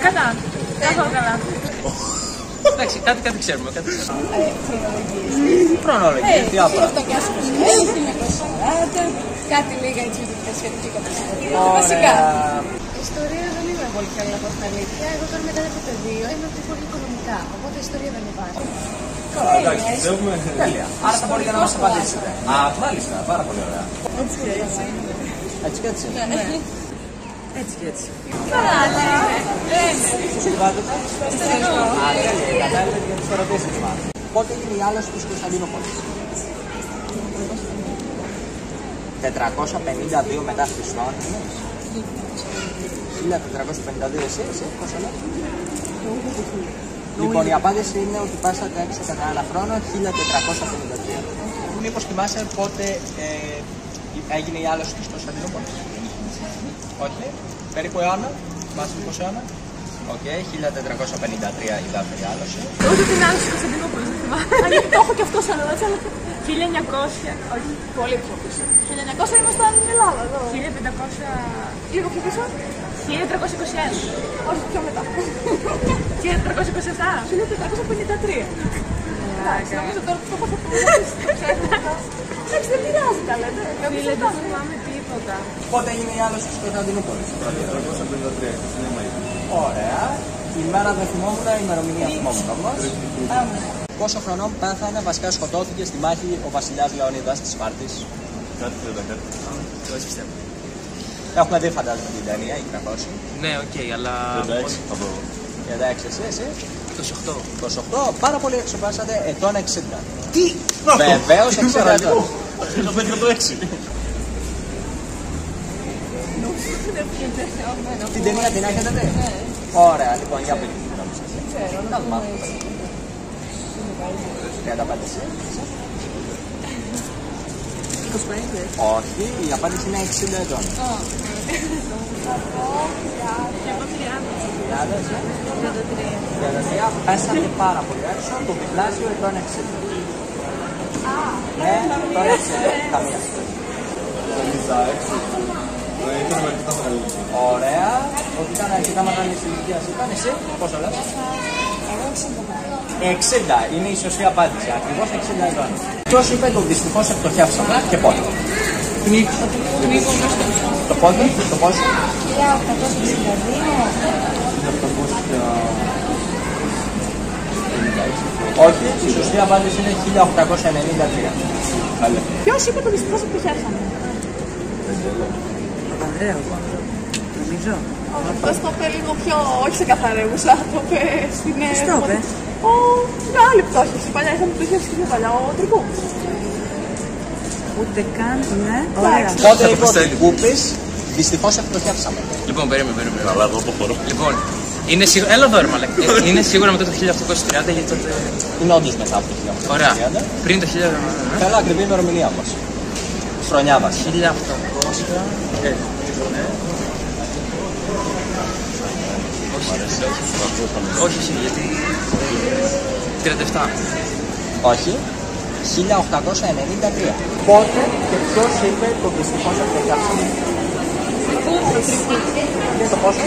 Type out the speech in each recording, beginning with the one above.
Καλά. Καθόλου καλά. Εντάξει, κάτι ξέρουμε. Χρονολογία, διάφορα. Κάτι λίγα έτσι με σχετική κατάσταση. Βασικά. Ιστορία δεν είμαι πολύ καλή να πω την αλήθεια. Εγώ τώρα μετά το πεδίο είμαι πιο πολύ οικονομικά. Οπότε ιστορία δεν υπάρχει. Καλά, εντάξει, πιστεύουμε. Τέλεια. Άρα θα μπορείτε να μας απαντήσετε. Α, μάλιστα, πάρα πολύ ωραία. Έτσι και έτσι. Έτσι και έτσι. Έτσι και έτσι. Καλά, συμβάζετε. Α, τέλεια, κατάλληλα για τις ερωτήσεις μας. Πότε έγινε η άλωση της Κωνσταντινούπολης? 452 μετά Χριστό. 1452 εσύ, πόσο λέει? Λοιπόν, η απάντηση είναι ότι πάσατε έξω κατά ένα χρόνο 1453. Μήπως θυμάσαι πότε έγινε η άλωση της Κωνσταντινούπολης? Όχι. Περίπου αιώνα. Θυμάσαι μήπως αιώνα? Οκ, 1453 η δεύτερη άλωση. Ούτε την άλωση της Κωνσταντινούπολης δεν θυμάμαι. Γιατί το έχω και αυτό σαν ερώτηση, αλλά 1900, όχι, πολύ πιο πίσω. 1900 ήμασταν στην Ελλάδα εδώ. 1500, λίγο πιο πίσω. 1321. Όχι, πιο μετά. 1327. 1453. Εντάξει, νομίζω τώρα το έχω εντάξει, δεν πειράζει τα λέτε. Φίλε, δεν θυμάμαι τίποτα. Πότε έγινε η άλωση της Κωνσταντινούπολης? 1453. Ωραία. Η μέρα δεν θυμόμουν, η ημερομηνία θυμόμουν όμως. Πόσο χρονών πέθανε, βασικά σκοτώθηκε στη μάχη ο βασιλιάς Λεωνίδας της Σπάρτης? Κάτι 30. Εγώ έτσι πιστεύω. Έχουμε δει φαντάζομαι την ταινία, η 300. Ναι, οκ, αλλά. 36 θα πω. 36 εσύ. 28. 28, πάρα πολύ έξω πάσατε, ετών 60. Τι! Βεβαίως 60 ετών. Το 5 και το 6. Την ταινία την έχετε δει? Ωραία, λοιπόν, για πείτε την γνώμη σας. Να το μάθουμε. 35 εσύ. 25. Όχι, η απάντηση είναι 60 ετών. Πέσατε πάρα πολύ έξω, το διπλάσιο ετών 60. Ναι, ετών 60, καμία σχέση. Ελίζα 6. Ήταν αρκετά μεγάλη. Ωραία, ότι ήταν αρκετά μεγάλη ηλικία ήταν, εσύ πόσο λες? 60 είναι η σωστή απάντηση, ακριβώς 60 ετών. Ποιος είπε το δυστυχώς εκτοχεύσαμε και πότε? Το πότε, το πόσο? 1853. Όχι, η σωστή απάντηση είναι 1893. Ποιος είπε το δυστυχώς εκτοχεύσαμε? Παπανδρέου, νομίζω. Αυτός το είπε λίγο πιο, όχι σε καθαρέουσα, το είπε στην... Ποιος το είπε? Την άλλη πτώχευση, παλιά είχαμε πτώχευση και πιο παλιά, ο Τρικού. Ούτε καν, ναι. Ωραία. Πότε είπε ο Τρικούπης, δυστυχώς εκτοχεύσαμε? Λοιπόν, περίμενε. Καλά, εδώ το χώρο. Λοιπόν, είναι σίγουρα. Έλα εδώ, ρε μαλάκα. Είναι σίγουρα μετά το 1830, γιατί τότε. Είναι όντως μετά από το 1830. Ωραία. Πριν το 1000. Θέλω ακριβή ημερομηνία όμως. Χρονιά μας. 1800. Όχι, γιατί. 37. Όχι. 1893. Πότε και ποιος είπε το δυστυχώς εκτοχεύσαμε? Το πόσο?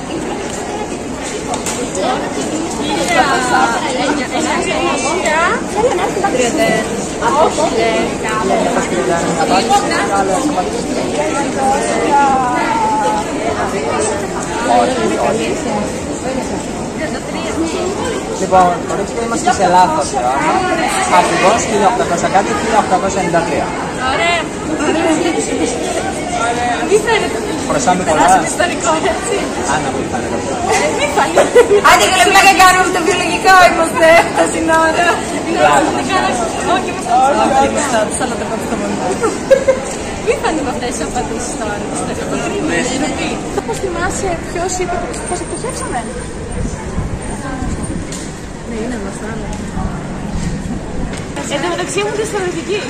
Λοιπόν, ορίστε, είμαστε σε λάθος αιώνα. Ακριβώς 1800 κάτι, 1893. Ωραία. Μη φαίνεται. Χρωστάμε πολλά. Περάσαμε ιστορικό, έτσι. Άννα, μην φαίνεται. Μη φαίνεται. Άντε καλή πλάκα κάνουμε το βιολογικό, είμαστε τα σύνορα. Όχι, μη φαίνεται αυτές οι απαντήσεις τώρα. Πώς θυμάσαι ποιος είπε πώς εκτοχεύσαμε? Ναι, είναι μασάλα. Εν τω μεταξύ ήμουν στη θεωρητική.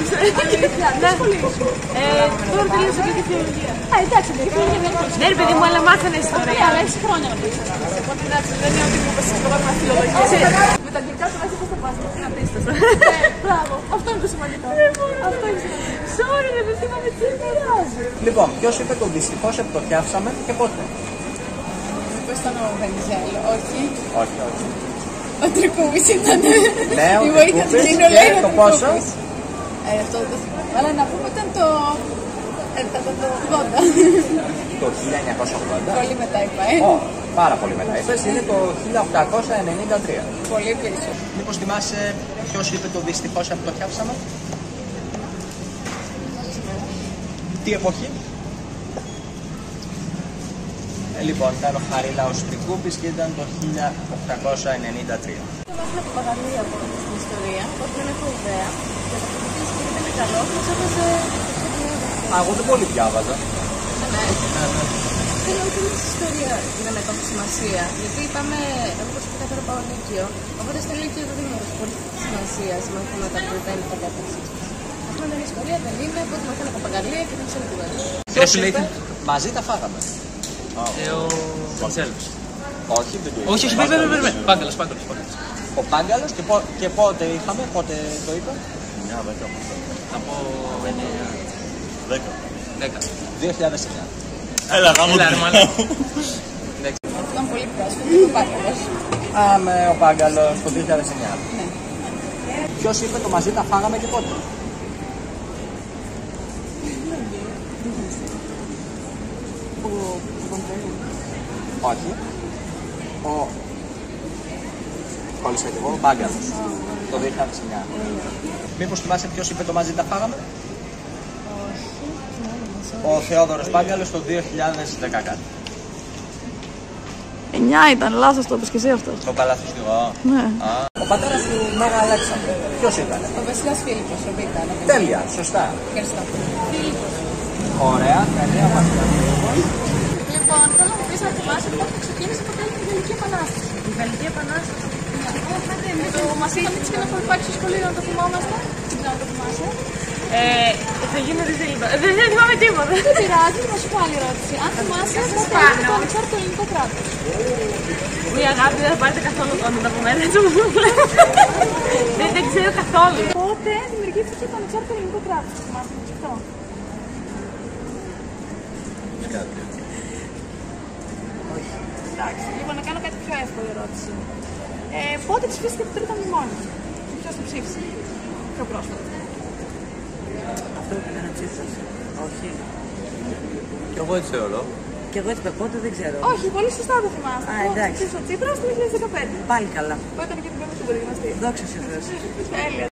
Τώρα τελείωσα και τη θεολογία. Εντάξει, τη θεολογία δεν είναι. Ναι, ρε παιδί μου, αλλά μάθανε ιστορία. Αλλά έχεις χρόνια να πεις. Οπότε εντάξει, δεν είναι ότι μου είπες στο κομμάτι φιλολογία. Με τα αγγλικά του βάζει πώς θα πας. Είναι απίστευτο. Μπράβο, αυτό είναι το σημαντικό. Αυτό είναι σημαντικό. Sorry, δεν θυμάμαι τι πειράζει. Λοιπόν, ποιος είπε το δυστυχώς εκτοχεύσαμε και πότε? είπες τον Βενιζέλο, όχι. Όχι, όχι. Ο Τρικούβης ήταν. Ναι, ο Η βοήθεια του Τρικούβης Νίνο και λέει ο το πόσο? Τρικούβης. Αυτό δεν θυμάμαι. Αλλά να πούμε ήταν το 80. Το 1980. Πολύ μετά είπα, Πάρα πολύ μετά. Είπες είναι το 1893. Πολύ πίσω. Μήπως θυμάσαι ποιος είπε το δυστυχώς αποτυχιάσαμε? Τι εποχή? Λοιπόν, ήταν ο Χαρίλαος Τρικούπης και ήταν το 1893. Βάζουμε Παπαγαλία από στην ιστορία, όχι δεν έχω ιδέα. Για το πολιτής που ήταν καλό, μας έβαζε. Εγώ δεν πολύ διάβαζα. Ναι. Θέλω ότι είναι της ιστορία δεν έχει σημασία. Γιατί είπαμε, εγώ προσωπικά τώρα πάω Λύκειο, οπότε στο Λύκειο δεν δίνουμε πολύ σημασία σε μαθήματα που δεν είναι κατεύθυνση. Αυτό δεν είναι ιστορία, δεν είναι, οπότε μαθαίνω Παπαγαλία και δεν ξέρω τι βάζει. Ποιος είπε, μαζί τα φάγαμε. Ο Βενιζέλος. Όχι, δεν το είπε. Όχι, όχι, περίμενε. Πάγκαλος. Ο Πάγκαλος και πότε είχαμε, πότε το είπε? Μια δέκα. Θα πω 10. 10. 2009. Έλα, γάμο Έλα, ρε την. μάλλον. Ήταν πολύ πρόσφατο το Πάγκαλος. Ο Πάγκαλος το 2009. Ναι. Ποιος είπε το μαζί τα φάγαμε και πότε? Όχι. Κόλλησα και εγώ, ο Πάγκαλος. Το 2009. Μήπως θυμάσαι ποιος είπε το μαζί τα φάγαμε? Ο Θεόδωρος Πάγκαλος το 2010 κάτι. 9 ήταν, λάθος το είπες και εσύ αυτό. Το καλαθιστικό. Ναι. Ο πατέρας του Μέγα Αλέξανδρου. Ποιος ήταν? Ο Βασιλιάς Φίλιππος, ο Β. Τέλεια, σωστά. Ευχαριστώ. Φίλιππος. Ωραία, καλή Βασιλιάς Φίλιππος. Λοιπόν, θέλω να μου πεις να θυμάσαι πότε ξεκίνησε ποτέ η Γαλλική Επανάσταση. Η Γαλλική Επανάσταση. Μας είχαμε έτσι και να έχουμε υπάρξει στο σχολείο να το θυμόμαστε. Δεν ξέρω να το θυμάσαι. Θα γίνει ριζίλιμπα. Δεν θυμάμαι τίποτα. Δεν πειράζει, να σου πω άλλη ερώτηση. Αν θυμάσαι πότε έγινε το ανεξάρτητο ελληνικό κράτος. Η αγάπη δεν θα πάρετε καθόλου κόμματα από μένα. Δεν ξέρω καθόλου. Πότε δημιουργήθηκε το ανεξάρτητο ελληνικό κράτος. Θυμάσαι αυτό. Εντάξει, λοιπόν, να κάνω κάτι πιο εύκολη ερώτηση. Πότε ψηφίστηκε το τρίτο μνημόνιο? Ποιος το ψήφισε? Πιο πρόσφατα. Αυτό έπρεπε να ψήφισες. Όχι. Κι εγώ έτσι θεωρώ. Και εγώ έτσι είπα πότε δεν ξέρω. Όχι, πολύ σωστά το θυμάστε. Εντάξει. Ψήφισε ο Τσίπρας το 2015. Πάλι καλά. Που έκανε και την πρώτη του γυμναστή. Δόξα σε Θεός. Τέλεια.